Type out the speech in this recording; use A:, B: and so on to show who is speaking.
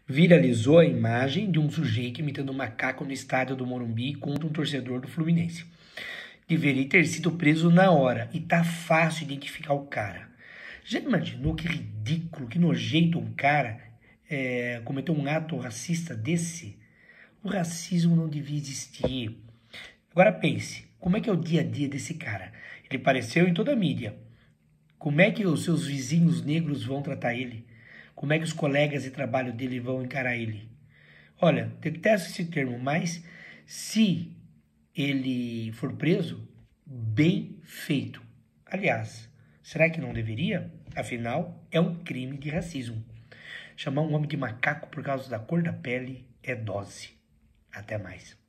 A: Viralizou a imagem de um sujeito imitando um macaco no estádio do Morumbi contra um torcedor do Fluminense. Deveria ter sido preso na hora e tá fácil identificar o cara. Já imaginou que ridículo, que nojento um cara cometer um ato racista desse? O racismo não devia existir. Agora pense, como é que é o dia a dia desse cara? Ele apareceu em toda a mídia. Como é que os seus vizinhos negros vão tratar ele? Como é que os colegas de trabalho dele vão encarar ele? Olha, detesto esse termo, mas se ele for preso, bem feito. Aliás, será que não deveria? Afinal, é um crime de racismo. Chamar um homem de macaco por causa da cor da pele é dose. Até mais.